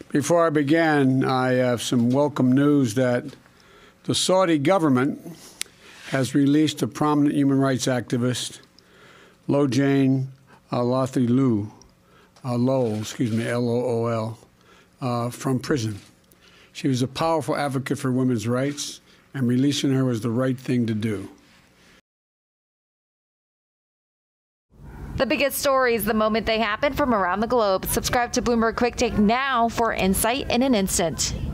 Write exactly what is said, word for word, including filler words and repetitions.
Before I begin, I have some welcome news that the Saudi government has released a prominent human rights activist, Loujain Al-Hathloul, uh, Lowell, excuse me, L O O L, uh, from prison. She was a powerful advocate for women's rights, and releasing her was the right thing to do. The biggest stories the moment they happen from around the globe. Subscribe to Bloomberg Quick Take now for insight in an instant.